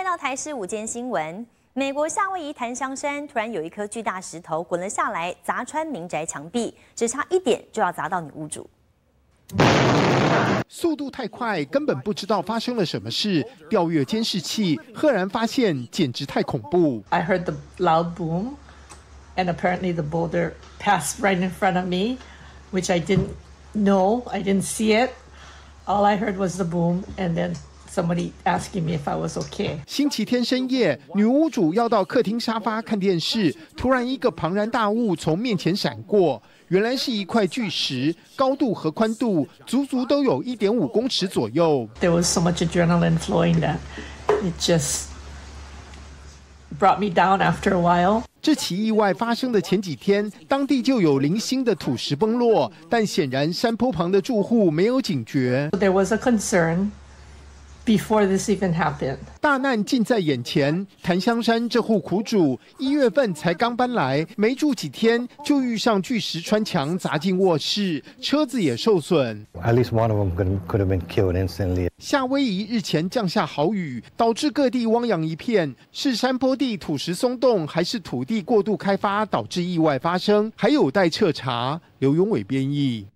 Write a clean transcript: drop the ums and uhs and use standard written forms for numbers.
到台视午间新闻，美国夏威夷檀香山突然有一颗巨大石头滚了下来，砸穿民宅墙壁，只差一点就要砸到女屋主。 速度太快，根本不知道发生了什么事。调阅监视器，赫然发现，简直太恐怖。 I heard the loud boom, and apparently the boulder passed right in front of me, which I didn't know. I didn't see it. All I heard was the boom, and then somebody asking me if I was okay. 星期天深夜，女屋主要到客厅沙发看电视，突然一个庞然大物从面前闪过，原来是一块巨石，高度和宽度足足都有1.5公尺左右。 There was so much adrenaline flowing that it just brought me down after a while. 这起意外发生的前几天，当地就有零星的土石崩落，但显然山坡旁的住户没有警觉。 There was a concern before this even happened. 大难近在眼前，檀香山这户苦主1月份才刚搬来，没住几天就遇上巨石穿墙砸进卧室，车子也受损。 At least one of them could have been killed instantly. 夏威夷日前降下豪雨，导致各地汪洋一片。是山坡地土石松动，还是土地过度开发导致意外发生，还有待彻查。刘永伟编译。